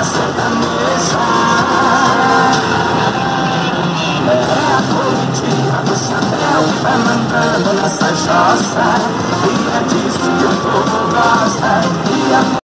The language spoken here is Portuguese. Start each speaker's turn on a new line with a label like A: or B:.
A: da sertaneja. É a política do chapéu que vai mandando nessa jossa, e é disso que o povo gosta.